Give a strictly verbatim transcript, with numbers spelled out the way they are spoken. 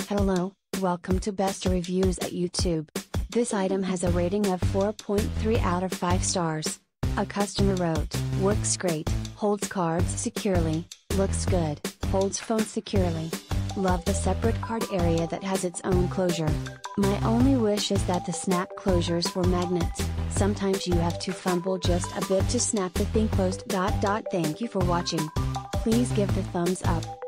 Hello, welcome to Best Reviews at YouTube. This item has a rating of four point three out of five stars. A customer wrote, "Works great, holds cards securely, looks good, holds phone securely. Love the separate card area that has its own closure. My only wish is that the snap closures were magnets. Sometimes you have to fumble just a bit to snap the thing closed. Thank you for watching. Please give the thumbs up.